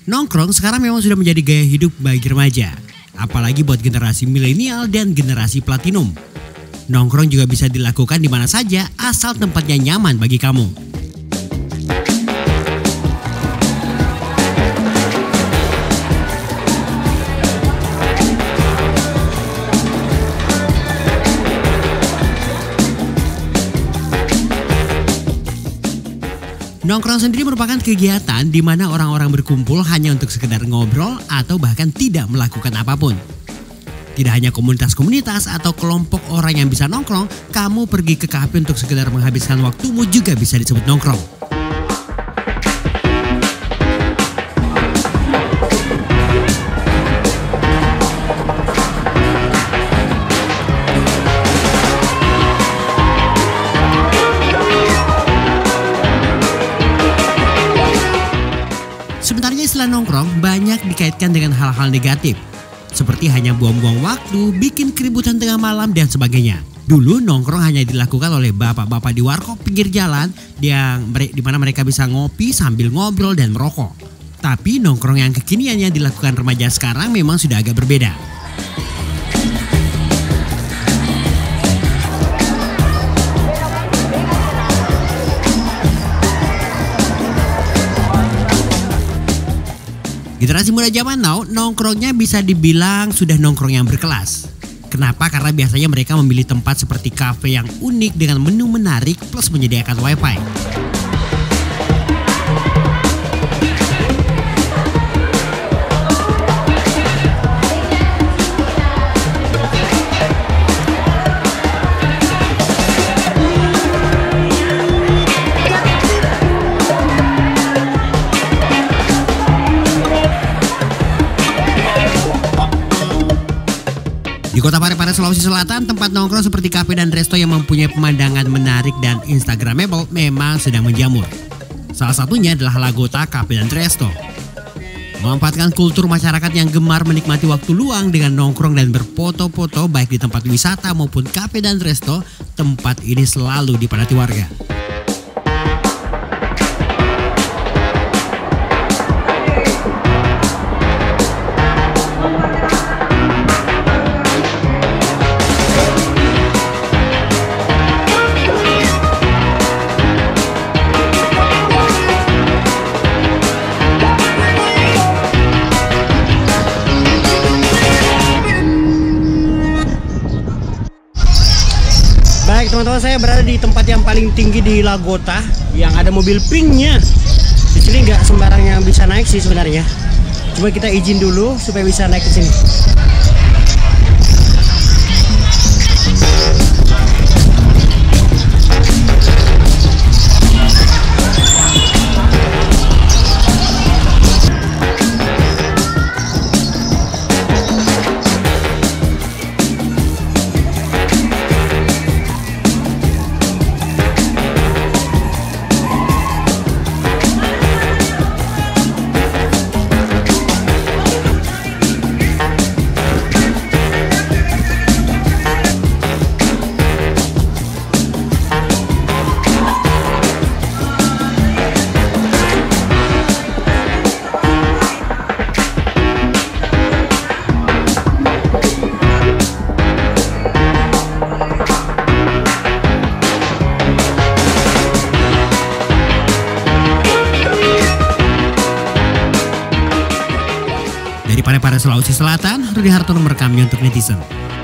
Nongkrong sekarang memang sudah menjadi gaya hidup bagi remaja. Apalagi buat generasi milenial dan generasi platinum. Nongkrong juga bisa dilakukan di mana saja asal tempatnya nyaman bagi kamu. Nongkrong sendiri merupakan kegiatan di mana orang-orang berkumpul hanya untuk sekedar ngobrol atau bahkan tidak melakukan apapun. Tidak hanya komunitas-komunitas atau kelompok orang yang bisa nongkrong, kamu pergi ke kafe untuk sekedar menghabiskan waktumu juga bisa disebut nongkrong. Sebenarnya istilah nongkrong banyak dikaitkan dengan hal-hal negatif. Seperti hanya buang-buang waktu, bikin keributan tengah malam dan sebagainya. Dulu nongkrong hanya dilakukan oleh bapak-bapak di warkop pinggir jalan di mana mereka bisa ngopi sambil ngobrol dan merokok. Tapi nongkrong yang kekinian yang dilakukan remaja sekarang memang sudah agak berbeda. Generasi muda zaman now nongkrongnya bisa dibilang sudah nongkrong yang berkelas. Kenapa? Karena biasanya mereka memilih tempat seperti kafe yang unik dengan menu menarik plus menyediakan wifi. Di kota Parepare, Sulawesi Selatan, tempat nongkrong seperti kafe dan resto yang mempunyai pemandangan menarik dan instagramable memang sedang menjamur. Salah satunya adalah Lagota Cafe dan Resto. Memanfaatkan kultur masyarakat yang gemar menikmati waktu luang dengan nongkrong dan berfoto-foto baik di tempat wisata maupun kafe dan resto, tempat ini selalu dipadati warga. Baik teman-teman, saya berada di tempat yang paling tinggi di Lagota yang ada mobil pinknya. Di sini nggak sembarang yang bisa naik sih sebenarnya. Coba kita izin dulu supaya bisa naik ke sini. Dari Parepare, Sulawesi Selatan, Rudi Hartono merekamnya untuk netizen.